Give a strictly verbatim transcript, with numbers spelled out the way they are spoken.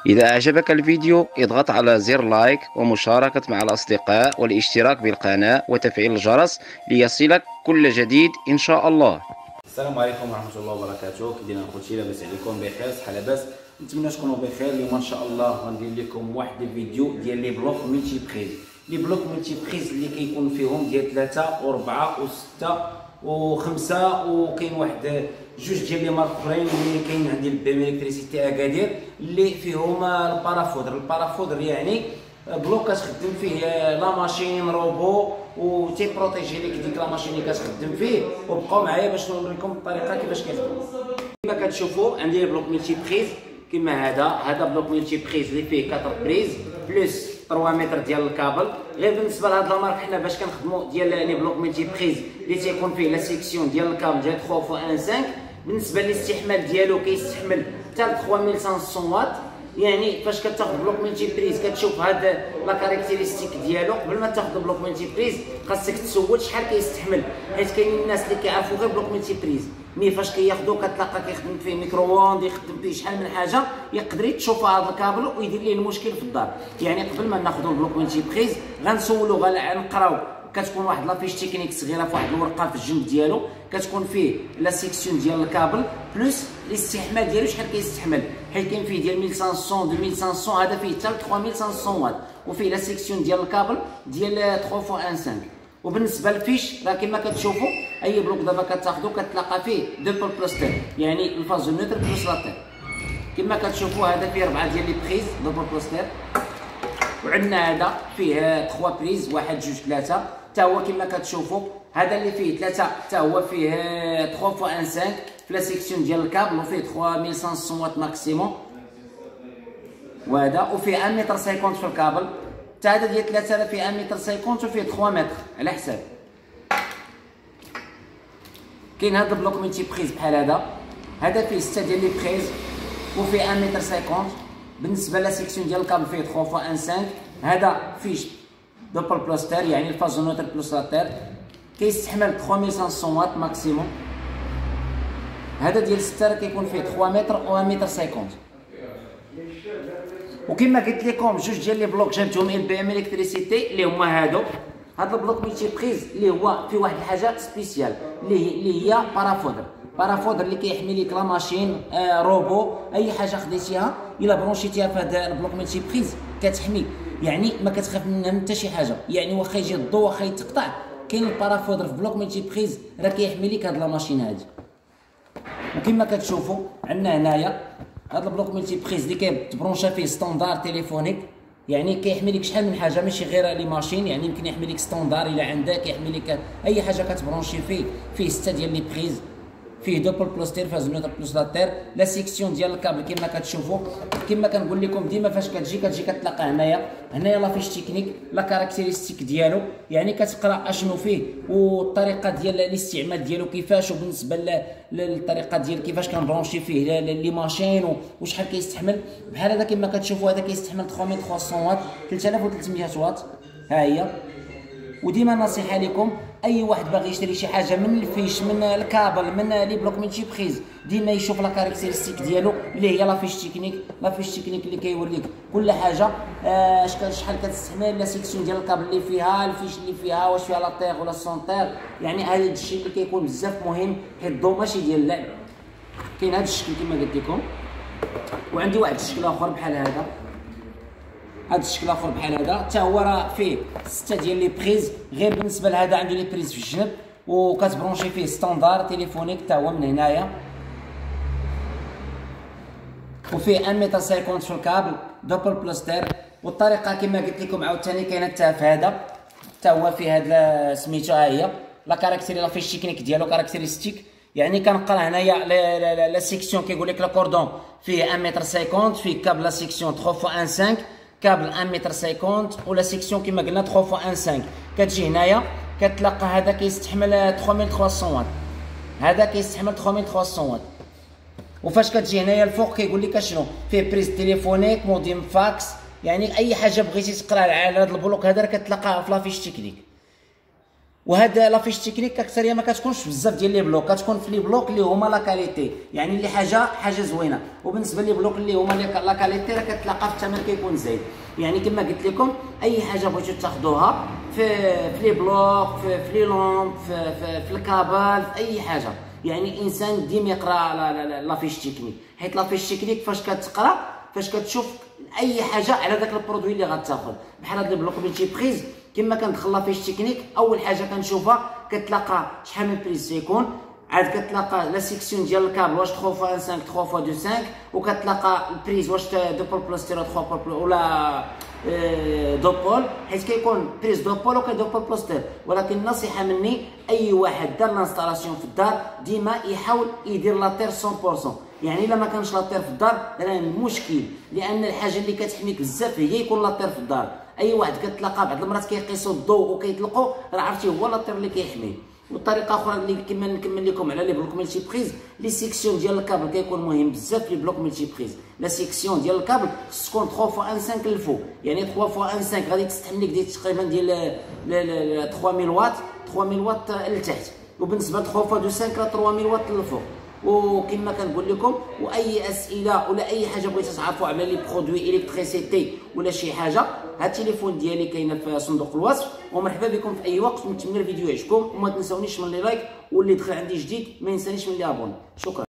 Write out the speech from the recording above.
إذا أعجبك الفيديو اضغط على زر لايك ومشاركة مع الأصدقاء والاشتراك بالقناة وتفعيل الجرس ليصلك كل جديد إن شاء الله. السلام عليكم ورحمه الله وبركاته. كي دايرين اخوتي؟ لاباس عليكم؟ بخير، صحه لاباس؟ نتمنى تكونوا بخير. اليوم ان شاء الله غندير لكم واحد الفيديو ديال لي بلوك ملتي بريز. لي بلوك ملتي بريز اللي كيكون فيهم ديال ثلاثة وربعة وستة وخمسة، وكاين واحد جوج ديال لي مارك اخرين اللي كاين عندي بام الكتريسيتي اكادير اللي فيهم البارافودر. البارافودر يعني بلوك كتخدم فيه لا ماشين روبو و تي بروتيجي ليك ديك لا ماشين اللي كتخدم فيه. وبقاو معايا باش نوريكم الطريقه كيفاش كيخدم. كما كتشوفوا عندي بلوك ملتي بريز كما هذا. هذا بلوك ملتي بريز اللي فيه أربعة بريز بلس ثلاثة متر ديال الكابل. غير بالنسبه لهاد لا مارك حنا باش كنخدموا ديال لي بلوك ملتي بريز اللي تيكون فيه لا سيكسيون ديال الكابل ديال ثلاثة فوا خمسة. بالنسبه للاستحمال ديالو كيستحمل حتى ثلاثة آلاف وخمسمية واط. يعني فاش كتاخذ بلوك ملتي بريز كتشوف هاد لا كاركتيرستيك ديالو. قبل ما تاخذ بلوك ملتي بريز خاصك تسول شحال كيستحمل، حيت كاينين الناس اللي كيعرفوا غير بلوك ملتي بريز، مي فاش كياخذو كتلقى كيخدم فيه ميكرووند، يخدم فيه شحال من حاجه، يقدر يتشوف هذا الكابل ويدير ليه المشكل في الدار. يعني قبل ما ناخذوا البلوك ملتي بريز غنسولو، غنقراو. كتكون واحد لافيش تكنيك صغيره في واحد الورقه في الجنب ديالو، كتكون فيه لا سيكسيون ديال الكابل بلس الاستحمال ديالو شحال كيستحمل، حيت كاين فيه ديال ألف وخمسمية ألفين وخمسمية، هذا فيه حتى ثلاثة آلاف وخمسمية واط، وفيه لا سيكسيون ديال الكابل ديال ثلاثة فوا خمسة. وبالنسبه للفيش راه كما كتشوفوا اي بلوك دابا كتاخذو كتلقى فيه دبل بلاستير، يعني الفاز نوتر بلس لاتير. كما كتشوفوا هذا فيه ربعه ديال لي بريز دبل بلاستير، وعندنا هذا فيه ثلاثة بريز، واحد جوج ثلاثه حتى هو كما كتشوفوا. هذا اللي فيه ثلاثة حتى هو فيه ثلاثة فوا خمسة في لا سيكسيون ديال الكابل، وفيه ثلاثة آلاف وخمسمية واط ماكسيموم، وهذا وفيه واحد متر خمسين في الكابل. حتى هذا ديال ثلاثة راه فيه واحد متر خمسين وفيه ثلاثة متر على حساب. كاين هذا البلوك ملتي بريز بحال هذا، هذا فيه ستة ديال لي بريز وفيه واحد متر خمسين. بالنسبه لا سيكسيون ديال الكابل فيه ثلاثة فوا خمسة. هذا فيش دبل بلاستير، يعني الفاز نوتر بلس لاتير، كيستحمل ثلاثة آلاف وخمسمية واط ماكسيموم. هذا ديال ستة راه كيكون فيه ثلاثة متر و واحد متر خمسين. وكما قلت لكم جوج ديال لي بلوك جابتهم ال بي ام الكتريسيتي اللي هما هادو. هذا البلوك ملتي بريز اللي هو فيه واحد الحاجه سبيسيال اللي هي بارافودر. بارافودر اللي كيحمي لك لا ماشين آه روبو، اي حاجه خديتيها الا برونشيتيها في هذا البلوك ملتي بريز كتحمي، يعني ما كتخاف منها حتى شي حاجه. يعني واخا يجي الضو واخا يتقطع، كاين البارافودر في بلوك ملتي بريز راه كيحمي لك هاد لا ماشين هادي. وكما كتشوفوا عندنا هنايا هاد البلوك ملتي بريز اللي كيتبرونشا فيه ستاندار تليفونيك، يعني كيحمي لك شحال من حاجه ماشي غير لي ماشين. يعني يمكن يحمي لك ستاندار الا عندك، يحمي لك اي حاجه كتبرونشي فيه. فيه ستة ديال لي بريز، فيه دبل بلاستير فاز نوتر بلس لاتير، لا سيكسيون ديال الكابل كما كتشوفوا. كما كنقول لكم ديما فاش كتجي كتجي كتلقى هنايا هنايا لا فيش تكنيك لا كاركتيرستيك ديالو، يعني كتقرا اشنو فيه والطريقه ديال الاستعمال ديالو كيفاش. وبالنسبه للطريقه ديال كيفاش كنبرونشي فيه لي ماشين وشحال كيستحمل. بحال هذا كما كتشوفوا هذا كيستحمل ثلاثة آلاف وثلاثمية واط، ثلاثة آلاف وثلاثمية واط. ها هي. وديما نصيحه لكم اي واحد باغي يشري شي حاجه من الفيش من الكابل من لي بلوك ملتي بريز، ديما يشوف لا كاركتيرستيك ديالو اللي هي لا فيش تكنيك. لا فيش تكنيك اللي كيوريك كل حاجه، آه شحال كتستحمل، لا سيكسيون ديال الكابل اللي فيها، الفيش اللي فيها، واش فيها لاتيغ ولا السونتير. يعني هذا الشيء اللي كيكون بزاف مهم، حيت الضو ماشي ديال اللعب. كاين هذا الشكل كما قلت لكم، وعندي واحد الشكل اخر بحال هذا. هذا الشكل اخر بحال هذا حتى هو راه فيه ستة ديال لي بريز. غير بالنسبه لهذا عنده لي بريز في الجنب، وكتبرونشي فيه ستاندار تليفونيك حتى هو من هنايا، وفيه واحد متر خمسين في الكابل دبل بلاستير. والطريقه كما قلت لكم عاوتاني كاينه حتى في هذا، حتى هو فيه هذا سميتو ها هي لا كاركتيري لا فيش تكنيك ديالو كاركتيرستيك. يعني كنقرا هنايا لا سيكسيون كيقول لك لا كوردون فيه واحد متر خمسين، فيه كابل لا سيكسيون ثلاثة فوا خمسة، كابل واحد متر خمسين، ولا سيكسيون كما قلنا ثلاثة فوا خمسة. كتجي هنايا كتلقى هذا كيستحمل ثلاثة آلاف وثلاثمية واط، هذا كيستحمل ثلاثة آلاف وثلاثمية واط. وفاش كتجي هنايا الفوق كيقول لك اشنو فيه بريز تليفونيك موديم فاكس. يعني اي حاجه بغيتي تقرا على هذا البلوك هذا كتلقاها في لافيش تكنيك. وهاد لافيش تكنيك اكثريه ما كتكونش بزاف ديال لي بلوك، كتكون في لي بلوك اللي هما لا كاليتي، يعني اللي حاجه حاجه زوينه. وبالنسبه لي بلوك اللي هما لا كاليتي راه كتلقى في الثمن كيكون زايد. يعني كما قلت لكم اي حاجه بغيتو تاخذوها في في لي بلوك، في, في لي لومب، في, في, في الكابل، في اي حاجه. يعني الانسان ديما يقرا لافيش تكنيك، حيت لافيش تكنيك فاش كتقرا فاش كتشوف اي حاجه على داك البرودوي اللي غتاخذ. بحال هاد البلوك ملتي بريز كما كندخل لافيش تكنيك اول حاجه كنشوفها كتلقى شحال من بريز يكون، عاد كتلقى لا سيكسيون ديال الكابل واش ثلاثة فوا خمسة ثلاثة فوا اثنين خمسة، وكتلقى البريز واش دو بول بلس ثلاثة بول ولا دو بول، حيت كيكون بريز دو بول وكاين دو بول بلس. ولكن النصيحه مني اي واحد دار لانستالاسيون في الدار ديما يحاول يدير لاطير مية بالمية. يعني الا ما كانش لاطير في الدار راه مشكل، لان الحاجه اللي كتحميك بزاف هي يكون لاطير في الدار. اي واحد كتلقى بعض المرات كيقيسوا الضوء وكيطلقوا، راه عرفتي هو لاطير اللي كيحميه. والطريقه اخرى اللي كما نكمل لكم على لي بلوك ملتي بريز، لي سيكسيون ديال الكابل كيكون مهم بزاف لي بلوك ملتي بريز. لا سيكسيون ديال الكابل خص تكون ثلاثة فوا خمسة للفوق، يعني ثلاثة فوا خمسة غادي تستحمل لك ديال تقريبا ديال ثلاثة مية واط ثلاثة مية واط لتحت، وبالنسبه ل ثلاثة فوا خمسة راه ثلاثة مية واط للفوق. وكما كنقول لكم، واي اسئله ولا اي حاجه بغيتو تعرفوا على لي برودوي الكتريسيتي ولا شي حاجه، ها التليفون ديالي كاينه في صندوق الوصف، ومرحبا بكم في اي وقت. نتمنى الفيديو يعجبكم، وما تنسونيش من لي لايك، واللي دخل عندي جديد ما ينسانيش من لي ابوني. شكرا.